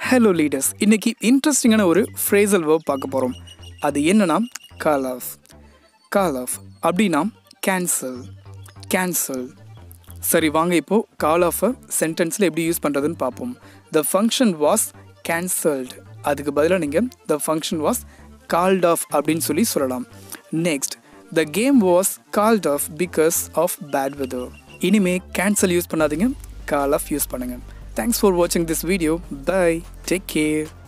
Hello leaders, இன்னைக்கு இன்ட்ரெஸ்டிங்கான ஒரு phrasal verb பார்க்க போறோம். அது என்னன்னா call off. Call off அப்படினா cancel. சரி வாங்க இப்போ call off சென்டென்ஸ்ல எப்படி யூஸ் பண்றதுன்னு பாப்போம். The function was cancelled. அதுக்கு பதிலா நீங்க the function was called off அப்படினு சொல்லலாம். Next, the game was called off because of bad weather. இனிமே cancel யூஸ் பண்ணாதீங்க, call off யூஸ் பண்ணுங்க. Thanks for watching this video. Bye. Take care.